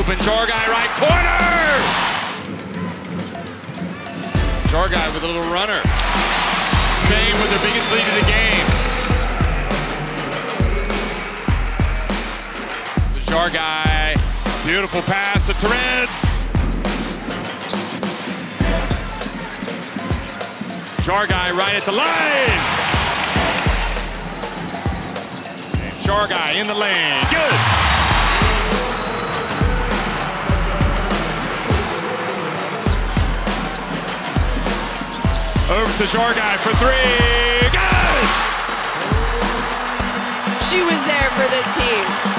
open. Jargai right corner. Jargai with a little runner. Spain with their biggest lead of the game. To Jargai. Beautiful pass to Threads. Jargai right at the line. And Jargai in the lane. Good. Over to Jargai for three. Good. She was there for this team.